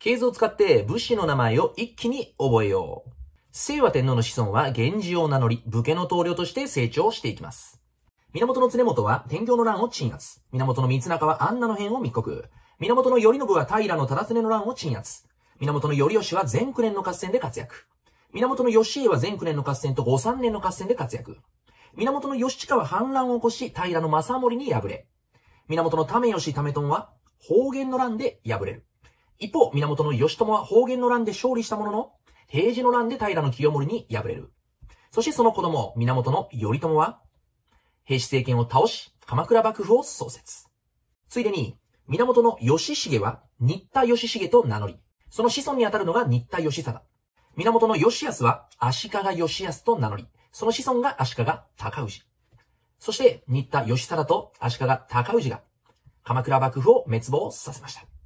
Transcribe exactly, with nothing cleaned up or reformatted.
系図を使って武士の名前を一気に覚えよう。清和天皇の子孫は源氏を名乗り、武家の棟梁として成長していきます。源経元は天行の乱を鎮圧。源光中は安奈の変を密告。源頼信は平忠経の乱を鎮圧。源頼義は全九年の合戦で活躍。源義家は全九年の合戦と御三年の合戦で活躍。源義親は反乱を起こし平正盛に敗れ。源為義為朝は保元の乱で敗れる。一方、源義朝は保元の乱で勝利したものの、平治の乱で平清盛に敗れる。そしてその子供、源頼朝は、平氏政権を倒し、鎌倉幕府を創設。ついでに、源義重は新田義重と名乗り、その子孫にあたるのが新田義貞。源義康は足利義康と名乗り、その子孫が足利尊氏。そして、新田義貞と足利尊氏が鎌倉幕府を滅亡させました。